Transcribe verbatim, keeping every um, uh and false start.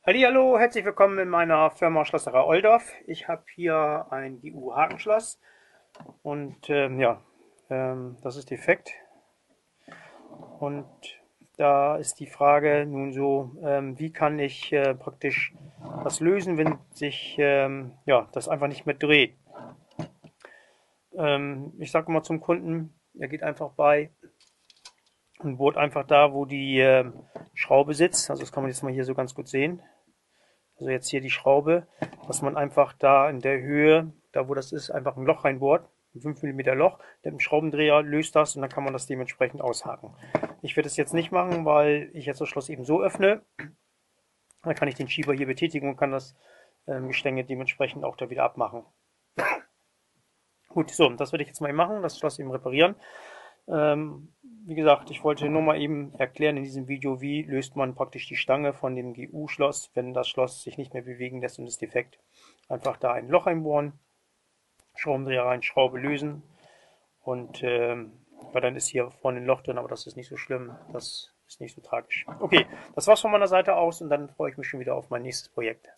Hallihallo, herzlich willkommen in meiner Firma Schlosserei Oldorf. Ich habe hier ein G U-Hakenschloss und ähm, ja, ähm, das ist defekt. Und da ist die Frage nun so, ähm, wie kann ich äh, praktisch das lösen, wenn sich ähm, ja, das einfach nicht mehr dreht. Ähm, ich sage immer zum Kunden, er geht einfach bei und bohrt einfach da, wo die äh, Schraube sitzt. Also das kann man jetzt mal hier so ganz gut sehen. Also jetzt hier die Schraube, dass man einfach da in der Höhe, da wo das ist, einfach ein Loch reinbohrt. Ein fünf Millimeter Loch. Der mit dem Schraubendreher löst das und dann kann man das dementsprechend aushaken. Ich werde es jetzt nicht machen, weil ich jetzt das Schloss eben so öffne. Dann kann ich den Schieber hier betätigen und kann das ähm, Gestänge dementsprechend auch da wieder abmachen. Gut, so, das werde ich jetzt mal machen, das Schloss eben reparieren. Ähm, wie gesagt, ich wollte nur mal eben erklären in diesem Video, wie löst man praktisch die Stange von dem G U-Schloss, wenn das Schloss sich nicht mehr bewegen lässt und ist defekt. Einfach da ein Loch einbohren, Schraubendreher rein, Schraube lösen und ähm, weil dann ist hier vorne ein Loch drin, aber das ist nicht so schlimm, das ist nicht so tragisch. Okay, das war's von meiner Seite aus und dann freue ich mich schon wieder auf mein nächstes Projekt.